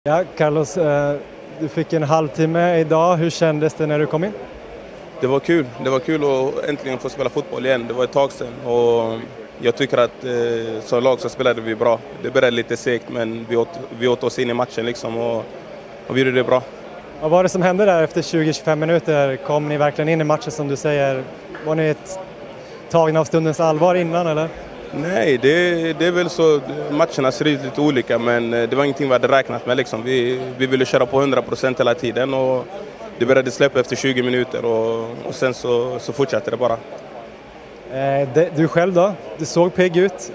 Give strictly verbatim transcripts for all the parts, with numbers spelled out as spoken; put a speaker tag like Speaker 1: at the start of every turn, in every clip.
Speaker 1: Ja, Carlos, du fick en halvtimme idag. Hur kändes det när du kom in?
Speaker 2: Det var kul. Det var kul att äntligen få spela fotboll igen. Det var ett tag sedan och jag tycker att eh, som lag så spelade vi bra. Det började lite segt men vi åt, vi åt oss in i matchen liksom och, och vi gjorde det bra.
Speaker 1: Vad var det som hände där efter tjugo till tjugofem minuter? Kom ni verkligen in i matchen som du säger? Var ni ett tagna av stundens allvar innan eller?
Speaker 2: Nej, det, det är väl så. Matcherna ser ut lite olika men det var ingenting vi hade räknat med. Liksom. Vi, vi ville köra på hundra procent hela tiden och det började släppa efter tjugo minuter och, och sen så, så fortsatte det bara.
Speaker 1: Eh, det, du själv då? Du såg pigg ut.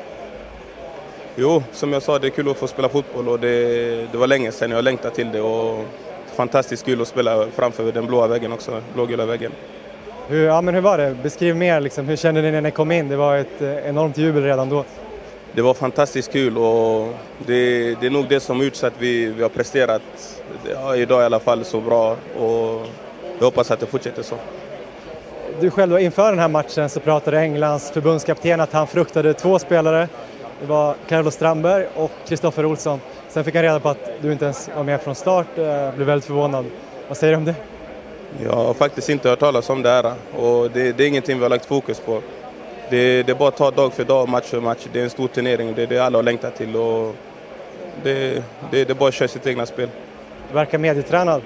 Speaker 2: Jo, som jag sa, det är kul att få spela fotboll och det, det var länge sedan jag längtade till det och fantastiskt kul att spela framför den blåa väggen också, blågula väggen.
Speaker 1: Hur, ja, men hur var det? Beskriv mer, liksom. Hur kände ni när ni kom in? Det var ett eh, enormt jubel redan då.
Speaker 2: Det var fantastiskt kul och det, det är nog det som gjort så att vi, vi har presterat ja, idag i alla fall så bra och jag hoppas att det fortsätter så.
Speaker 1: Du själv då, inför den här matchen så pratade Englands förbundskapten att han fruktade två spelare. Det var Carlos Strandberg och Kristoffer Olsson. Sen fick han reda på att du inte ens var med från start. Jag blev väldigt förvånad. Vad säger du om det?
Speaker 2: Jag har faktiskt inte hört talas om det här och det, det är ingenting vi har lagt fokus på. Det, det är bara att ta dag för dag, match för match. Det är en stor turnering, det är det alla har längtat till och det, det, det är bara att köra sitt egna spel.
Speaker 1: Du verkar medietränad.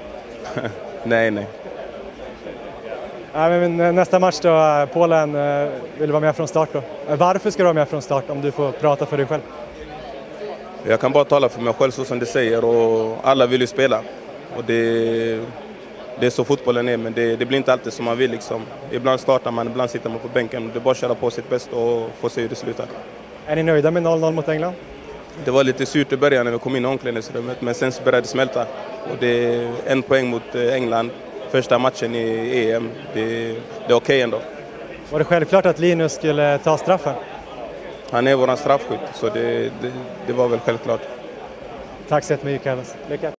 Speaker 2: nej, nej.
Speaker 1: Ja, men nästa match då, Polen vill vara med från start då. Varför ska du vara med från start om du får prata för dig själv?
Speaker 2: Jag kan bara tala för mig själv så som det säger och alla vill ju spela. Och det, det är så fotbollen är men det, det blir inte alltid som man vill liksom. Ibland startar man, ibland sitter man på bänken. Det är bara att köra på sitt bästa och få se hur det slutar.
Speaker 1: Är ni nöjda med noll noll mot England?
Speaker 2: Det var lite surt i början när vi kom in i omklädningsrummet men sen så började det smälta. Och det är en poäng mot England. Första matchen i E M, det, det är okej ändå.
Speaker 1: Var det självklart att Linus skulle ta straffen?
Speaker 2: Han är våran straffskytt, så det, det, det var väl självklart.
Speaker 1: Tack så jättemycket, Carlos. Lycka.